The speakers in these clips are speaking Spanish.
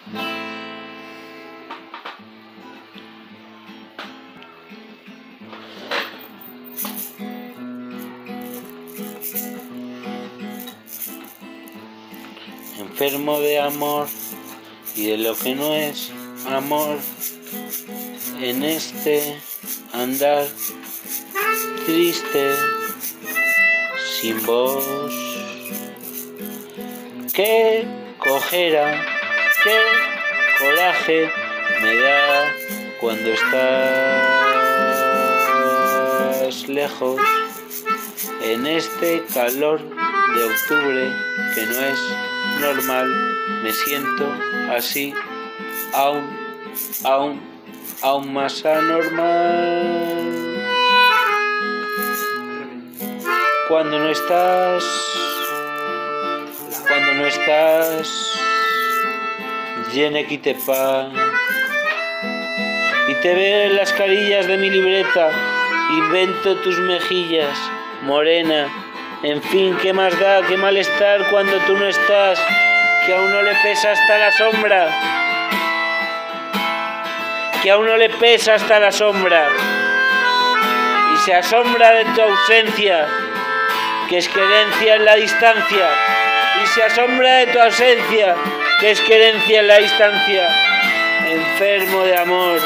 Enfermo de amor y de lo que no es amor, en este andar triste sin vos. Qué cojera, qué coraje me da cuando estás lejos, en este calor de octubre que no es normal. Me siento así, aún más anormal. Cuando no estás, llene quitepa, y te veo en las carillas de mi libreta, invento tus mejillas, morena. En fin, ¿qué más da, qué malestar cuando tú no estás, que a uno le pesa hasta la sombra, que a uno le pesa hasta la sombra, y se asombra de tu ausencia, que es querencia en la distancia, y se asombra de tu ausencia, que es querencia en la distancia. Enfermo de amor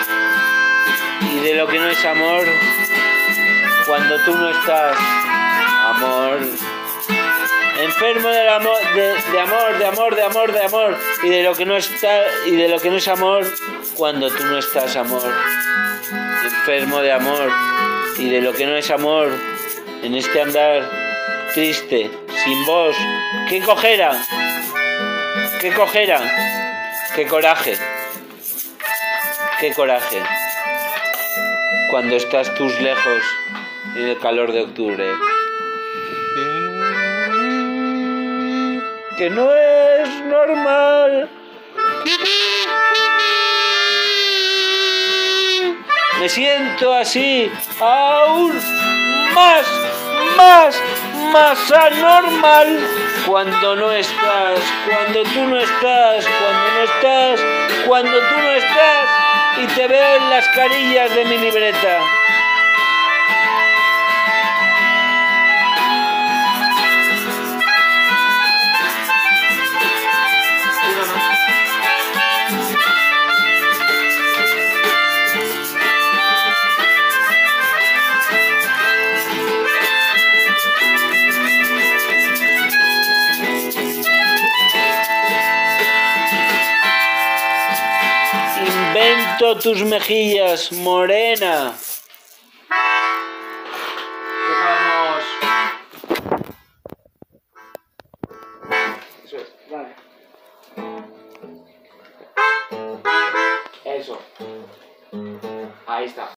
y de lo que no es amor, cuando tú no estás, amor. Enfermo del amor, de amor, y de lo que no está, y de lo que no es amor, cuando tú no estás, amor. Enfermo de amor y de lo que no es amor, en este andar triste, sin vos. ¡Qué cojera! ¡Qué cojera! ¡Qué coraje! ¡Qué coraje! Cuando estás tú lejos en el calor de octubre. Que no es normal. Me siento así, aún más anormal, cuando no estás, cuando tú no estás, cuando tú no estás, y te veo en las carillas de mi libreta. Invento tus mejillas, morena. Vamos. Eso es, vale. Eso. Ahí está.